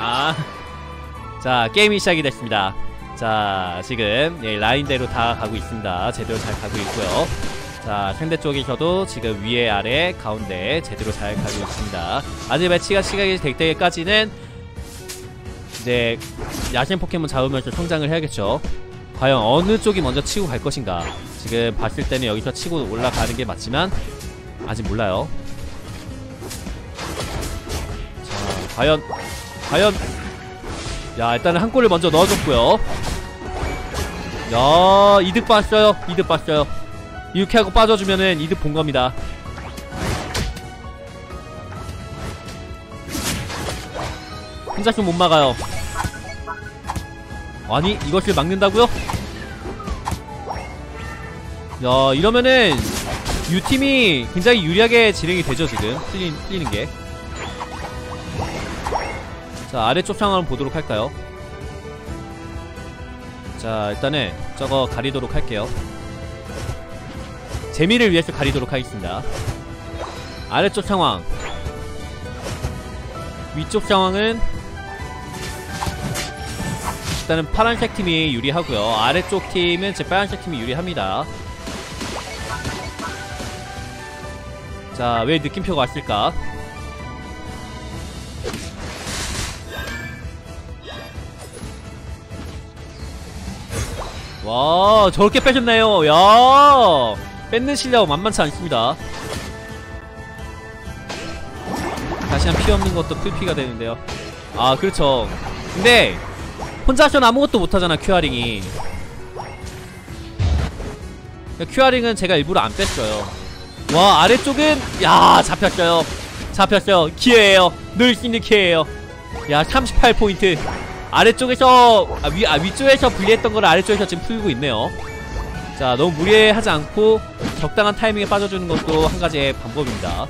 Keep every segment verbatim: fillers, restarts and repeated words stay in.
아. 자, 게임이 시작이 됐습니다. 자, 지금 예, 라인대로 다 가고 있습니다. 제대로 잘 가고 있고요. 자, 상대 쪽에서도 지금 위에 아래 가운데 제대로 잘 가고 있습니다. 아직 매치가 시작이 될 때까지는 이제 야생 포켓몬 잡으면서 성장을 해야겠죠. 과연 어느 쪽이 먼저 치고 갈 것인가. 지금 봤을 때는 여기서 치고 올라가는 게 맞지만 아직 몰라요. 자, 과연 과연 야, 일단은 한 골을 먼저 넣어줬고요. 야, 이득 봤어요. 이득 봤어요. 이렇게 하고 빠져주면은 이득 본 겁니다. 혼자 좀 못 막아요. 아니, 이것을 막는다고요? 야, 이러면은 U팀이 굉장히 유리하게 진행이 되죠. 지금 틀린, 틀리는 게. 자, 아래쪽 상황을 보도록 할까요? 자, 일단은 저거 가리도록 할게요. 재미를 위해서 가리도록 하겠습니다. 아래쪽 상황, 위쪽 상황은 일단은 파란색 팀이 유리하고요. 아래쪽 팀은 제 빨간색 팀이 유리합니다. 자, 왜 느낌표가 왔을까? 와, 저렇게 빼셨나요? 야, 뺏는 실력 만만치 않습니다. 다시 한 피 없는 것도 풀피가 되는데요. 아, 그렇죠. 근데 혼자서는 아무것도 못하잖아, 큐아링이. 큐아링은 제가 일부러 안 뺐어요. 와, 아래쪽은 야, 잡혔어요. 잡혔어요. 기회예요. 넣을 수 있는 기회예요. 야, 삼십팔 포인트. 아래쪽에서 아, 위, 아, 위쪽에서 불리했던 걸 아래쪽에서 지금 풀고 있네요. 자, 너무 무리하지 않고 적당한 타이밍에 빠져주는 것도 한 가지의 방법입니다.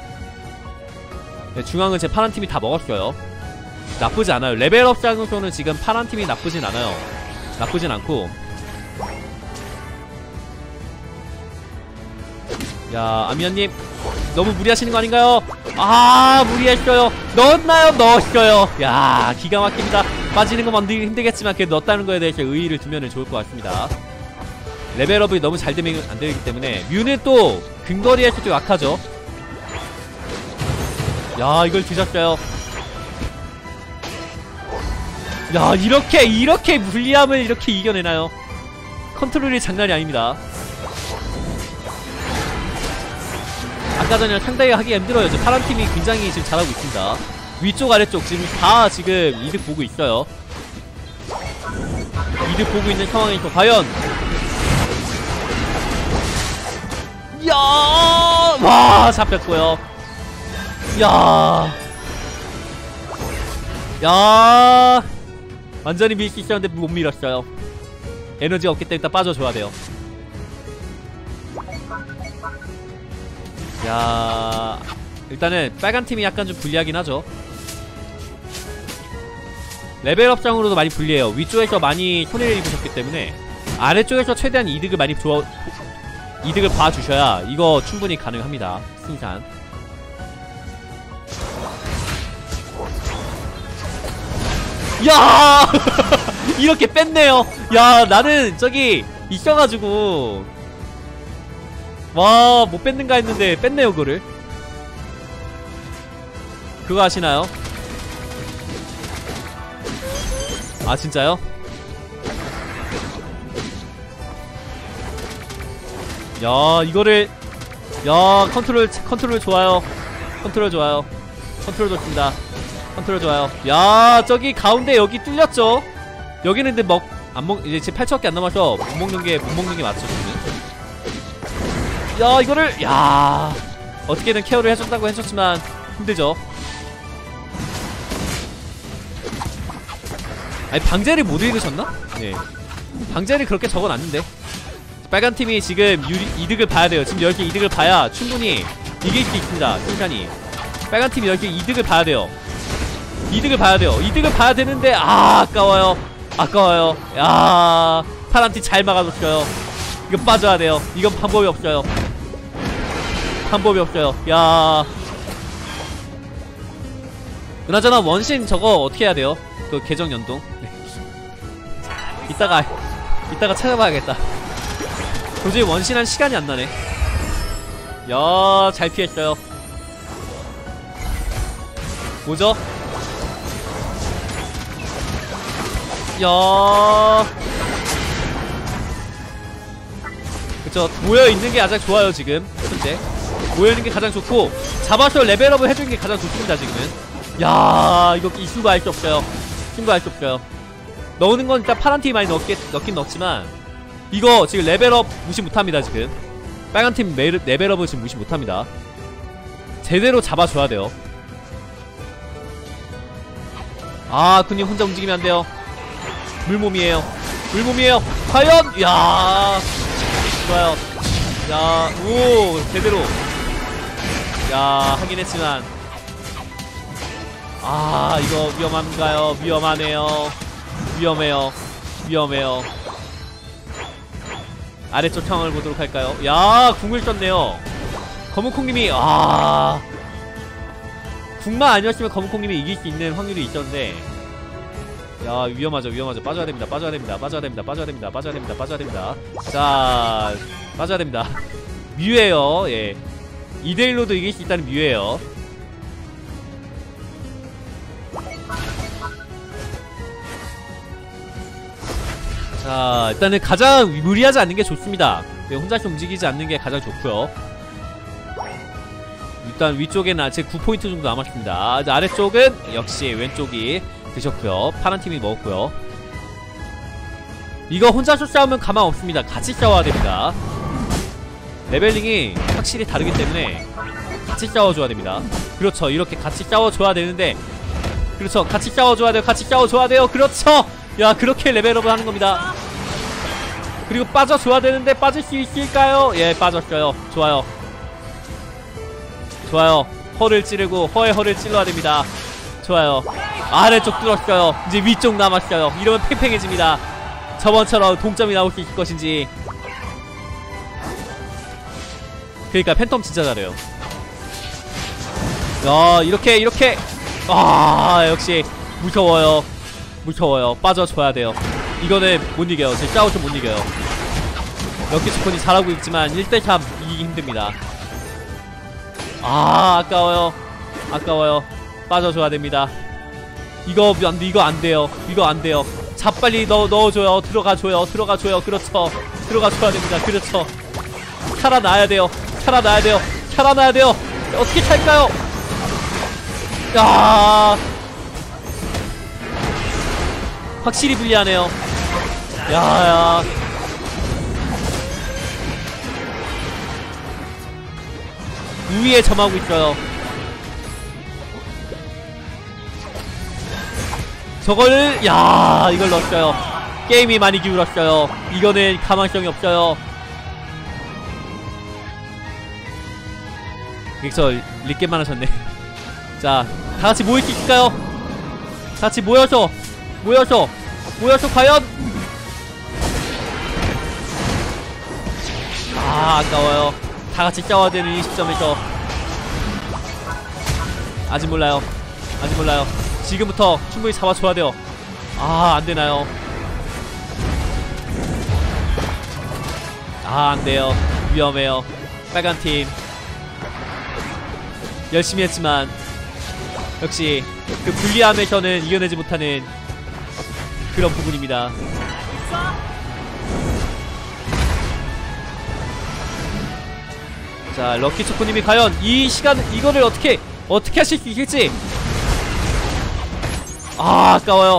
네, 중앙은 제 파란팀이 다 먹었어요. 나쁘지 않아요. 레벨업 상으로는 지금 파란팀이 나쁘진 않아요. 나쁘진 않고. 야, 아미안님 너무 무리하시는 거 아닌가요? 아, 무리했어요. 넣었나요? 넣었어요. 야, 기가 막힙니다. 빠지는 거 만들기 힘들겠지만 그래도 넣었다는 거에 대해서 의의를 두면 좋을 것 같습니다. 레벨업이 너무 잘 되면 안 되기 때문에. 뮤는 또 근거리에서 좀 약하죠. 야, 이걸 뒤졌어요. 야, 이렇게 이렇게 불리함을 이렇게 이겨내나요? 컨트롤이 장난이 아닙니다. 아까 전에 상당히 하기 힘들어요. 지금 파란팀이 굉장히 지금 잘하고 있습니다. 위쪽 아래쪽 지금 다 지금 이득 보고 있어요. 이득 보고 있는 상황에서 과연 야, 와, 잡혔고요. 야, 야, 완전히 밀 수 있었는데 못 밀었어요. 에너지가 없기 때문에 일단 빠져줘야 돼요. 야, 일단은 빨간팀이 약간 좀 불리하긴 하죠. 레벨업상으로도 많이 불리해요. 위쪽에서 많이 손해를 입으셨기 때문에 아래쪽에서 최대한 이득을 많이 줘, 이득을 봐주셔야 이거 충분히 가능합니다. 승산. 야, 이렇게 뺐네요. 야, 나는 저기 있어가지고 와, 못 뺐는가 했는데 뺐네요. 그거를. 그거 아시나요? 아, 진짜요? 야, 이거를 야, 컨트롤 컨트롤 좋아요. 컨트롤 좋아요. 컨트롤 좋습니다. 컨트롤 좋아요. 야, 저기 가운데 여기 뚫렸죠? 여기는 근데 먹 안 먹 이제 지금 팔 초밖에 안 남아서 못 먹는 게 못 먹는 게 맞죠, 저는? 야, 이거를 야, 어떻게든 케어를 해줬다고 해줬지만 힘들죠. 아니, 방제를 못 읽으셨나? 네, 방제를 그렇게 적어놨는데. 빨간팀이 지금 유리, 이득을 봐야 돼요. 지금 여기서 이득을 봐야 충분히 이길 수 있습니다. 승산이. 빨간팀이 여기서 이득을 봐야 돼요. 이득을 봐야 돼요. 이득을 봐야 되는데 아, 아까워요. 아까워요. 야, 파란팀 잘 막아줬어요. 이거 빠져야 돼요. 이건 방법이 없어요. 방법이 없어요. 야, 그나저나 원신 저거 어떻게 해야 돼요? 그 계정 연동. 네. 이따가 이따가 찾아봐야겠다. 도저히 원신한 시간이 안 나네. 야, 잘 피했어요. 뭐죠? 야, 그쵸. 모여있는 게 가장 좋아요, 지금. 현재. 모여있는 게 가장 좋고, 잡아서 레벨업을 해주는 게 가장 좋습니다, 지금은. 야, 이거 이 친구 알 수 없어요. 친구 알 수 없어요. 넣는 건 일단 파란 팀이 많이 넣겠, 넣긴 넣지만, 이거 지금 레벨업 무시 못합니다, 지금. 빨간 팀 레, 레벨업을 지금 무시 못합니다. 제대로 잡아줘야 돼요. 아, 군님 혼자 움직이면 안 돼요. 물몸이에요. 물몸이에요. 과연! 야, 좋아요. 야, 오, 제대로. 야, 하긴 했지만. 아, 이거 위험한가요? 위험하네요. 위험해요. 위험해요. 아래쪽 상황을 보도록 할까요? 야, 궁을 썼네요. 검은콩님이, 아. 궁만 아니었으면 검은콩님이 이길 수 있는 확률이 있었는데. 야, 위험하죠, 위험하죠. 빠져야 됩니다, 빠져야 됩니다, 빠져야 됩니다, 빠져야 됩니다, 빠져야 됩니다, 빠져야 됩니다. 자, 빠져야 됩니다. 뮤예요, 예. 이 대 일로도 이길 수 있다는 뮤예요. 자, 일단은 가장 무리하지 않는 게 좋습니다. 네, 혼자서 움직이지 않는 게 가장 좋고요. 일단 위쪽에는 아직 구 포인트 정도 남았습니다. 이제 아래쪽은 역시 왼쪽이 드셨고요. 파란 팀이 먹었고요. 이거 혼자서 싸우면 가망 없습니다. 같이 싸워야 됩니다. 레벨링이 확실히 다르기 때문에 같이 싸워줘야 됩니다. 그렇죠. 이렇게 같이 싸워줘야 되는데, 그렇죠. 같이 싸워줘야 돼요. 같이 싸워줘야 돼요. 그렇죠. 야, 그렇게 레벨업을 하는 겁니다. 그리고 빠져줘야 되는데 빠질 수 있을까요? 예, 빠졌어요. 좋아요. 좋아요. 허를 찌르고 허에 허를 찔러야 됩니다. 좋아요. 아래쪽 뚫었어요. 이제 위쪽 남았어요. 이러면 팽팽해집니다. 저번처럼 동점이 나올 수 있을 것인지. 그러니까 팬텀 진짜 잘해요. 야, 이렇게 이렇게. 아, 역시 무서워요. 무서워요. 빠져줘야 돼요. 이거는 못 이겨요. 제 싸워서 못 이겨요. 럭키 스폰이 잘하고 있지만 일 대 삼 이기기 힘듭니다. 아, 아까워요. 아까워요. 빠져줘야 됩니다. 이거 안, 이거 안 돼요. 이거 안 돼요. 자, 빨리 넣어, 넣어줘요. 들어가줘요. 들어가줘요. 그렇죠. 들어가줘야 됩니다. 그렇죠. 살아나야 돼요. 살아나야 돼요. 살아나야 돼요. 어떻게 찰까요? 야, 확실히 불리하네요. 야야. 우위에 점하고 있어요. 저걸, 야, 이걸 넣었어요. 게임이 많이 기울었어요. 이거는 가망성이 없어요. 여기서 리게만 하셨네. 자, 다같이 모일 수 있을까요? 같이 모여서 모여서 모여서 과연. 아, 아까워요. 다같이 싸워야 되는 이 시점에서. 아직 몰라요. 아직 몰라요. 지금부터 충분히 잡아줘야 돼요. 아, 안되나요? 아, 안돼요. 위험해요. 빨간팀 열심히 했지만 역시 그 불리함에서는 이겨내지 못하는 그런 부분입니다. 자, 럭키 초코님이 과연 이 시간 이거를 어떻게 어떻게 하실 수 있을지. 아, 아까워요.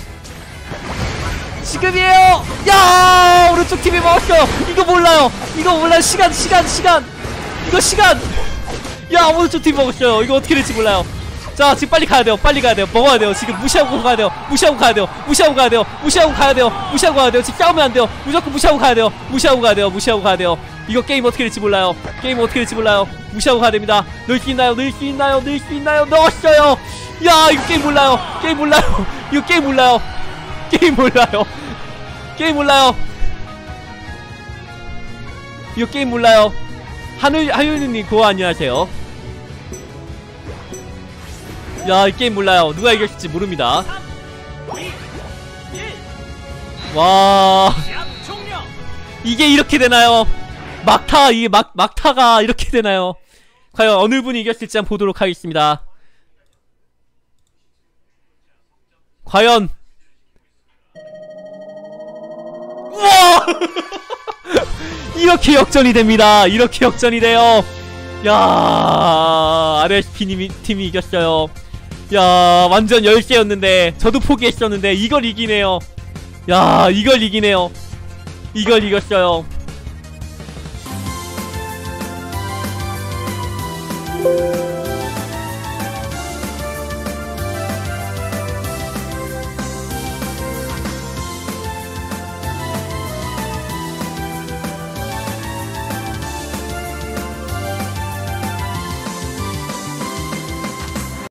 지금이에요. 야, 오른쪽 팀이 먹었어요. 이거 몰라요. 이거 몰라요. 시간 시간 시간 이거 시간. 야, 오른쪽 팀이 먹었어요. 이거 어떻게 될지 몰라요. 자, 지금 빨리 가야 돼요. 빨리 가야 돼요. 먹어야 돼요. 지금 무시하고 가야 돼요. 무시하고 가야 돼요. 무시하고 가야 돼요. 무시하고 가야 돼요. 무시하고 가야 돼요. 지금 싸우면 안 돼요. 무조건 무시하고 가야 돼요. 무시하고 가야 돼요. 무시하고 가야 돼요. 이거 게임 어떻게 될지 몰라요. 게임 어떻게 될지 몰라요. 무시하고 가야 됩니다. 넣을 수 있나요? 넣을 수 있나요? 넣을 수 있나요? 넣었어요. 야, 이거 게임 몰라요. 게임 몰라요. 이거 게임 몰라요. 게임 몰라요. 게임 몰라요. 이거 게임 몰라요. 하늘 하율님 그거 안녕하세요. 야, 이 게임 몰라요. 누가 이겼을지 모릅니다. 와, 이게 이렇게 되나요? 막타, 이게 막, 막타가 이렇게 되나요? 과연 어느 분이 이겼을지 한번 보도록 하겠습니다. 과연. 우와! 이렇게 역전이 됩니다. 이렇게 역전이 돼요. 야, 알에스피 님이, 팀이 이겼어요. 야, 완전 열세였는데 저도 포기했었는데 이걸 이기네요. 야, 이걸 이기네요. 이걸 이겼어요.